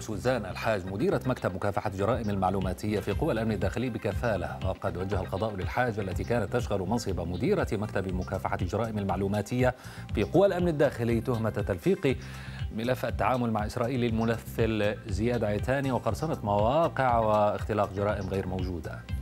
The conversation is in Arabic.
سوزان الحاج مديرة مكتب مكافحة الجرائم المعلوماتية في قوى الأمن الداخلي بكفالة. وقد وجه القضاء للحاج التي كانت تشغل منصب مديرة مكتب مكافحة الجرائم المعلوماتية في قوى الأمن الداخلي تهمة تلفيق ملف التعامل مع إسرائيل الممثل زياد عيتاني وقرصنة مواقع واختلاق جرائم غير موجودة.